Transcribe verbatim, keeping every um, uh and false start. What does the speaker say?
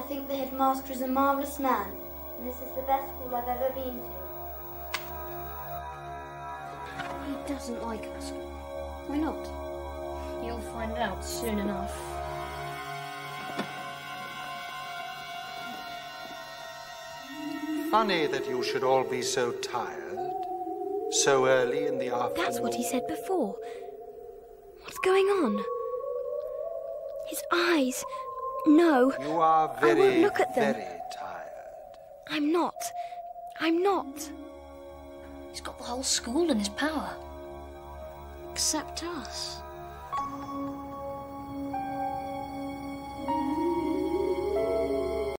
think the headmaster is a marvellous man, and this is the best school I've ever been to. He doesn't like us. Why not? You'll find out soon enough. Funny that you should all be so tired, so early in the afternoon. That's what he said before. What's going on? His eyes. No. You are very, I won't look at them. very tired. I'm not. I'm not. He's got the whole school in his power. Except us.